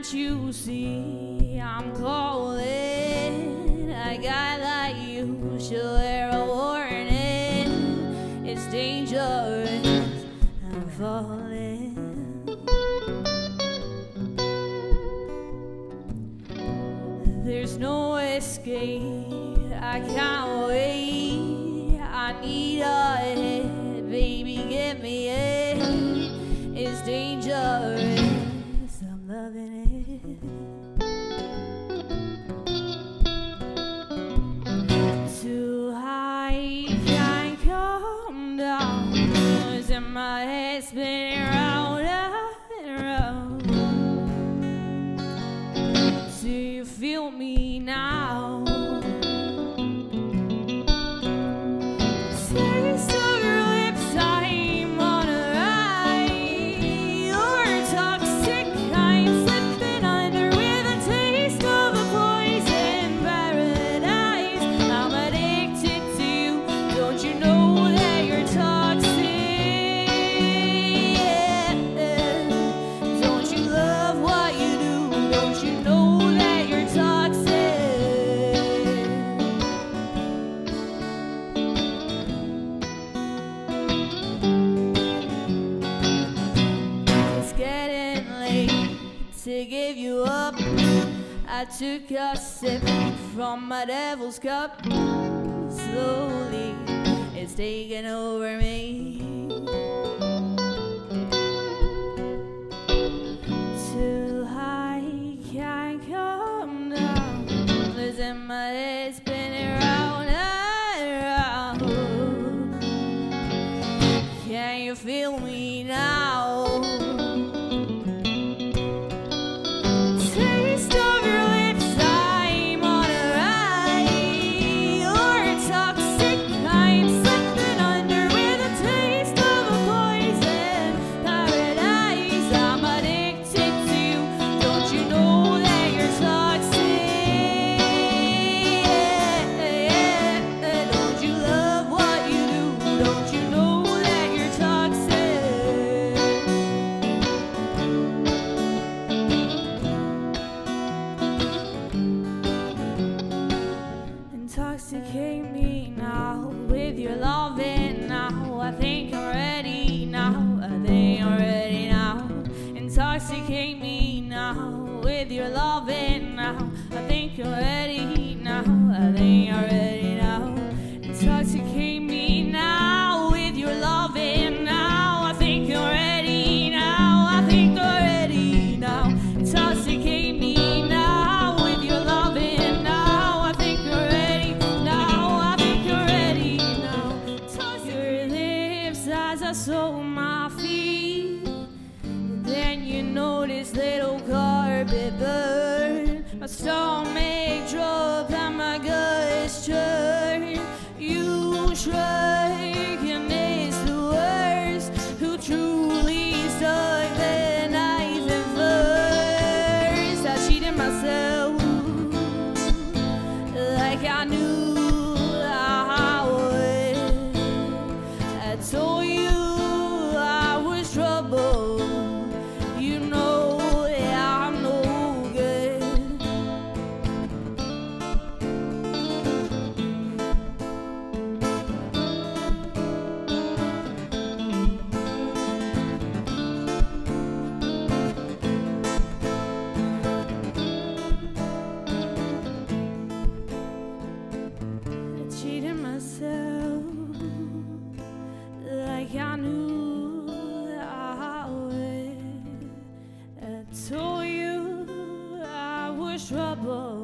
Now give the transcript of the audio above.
Can't you see I'm calling? A guy like you should wear a warning. It's dangerous, I'm falling. There's no escape, I can't wait. I need a hit, baby, get me in. It's dangerous, I'm loving it. Too high, can't come down. Losing my head, spinning round and round. Do you feel me now? Taste of your lips, I'm on a ride. You're toxic, I'm slipping under with a taste of a poison paradise. I'm addicted to you, don't you know that you're toxic? Don't you love what you do? Don't you know that you're toxic? It's getting late to give you up. I took a sip from my devil's cup. Slowly, it's taking over me. Too high, can't come down. Losing my head, spinning round and round. Can you feel me now? Taste of your lips, I'm on a ride. You're toxic, I'm slipping under with a taste of a poison paradise. I'm addicted to you, don't you know that you're toxic? Don't you love what you do? Don't you know that you're toxic? Intoxicate me now with your loving now. I think I'm ready now. I think I'm ready now. Intoxicate me now with your loving now. I think I'm ready now. I think I'm ready now. Intoxicate me now with your loving now. I think I'm ready now. I think I'm ready now. Intoxicate me now with your loving now. I think I'm ready now. I think I'm ready now. Touch your lips as I soak my feet. Then you notice little carpet burn. My stomach drop and my guts churn. You shrug and it's the worst. Who truly stuck the knife in first? I cheated myself like I knew I would. I told you I was trouble. You know that I'm no good. I cheated myself like I knew I would. I told you I was trouble.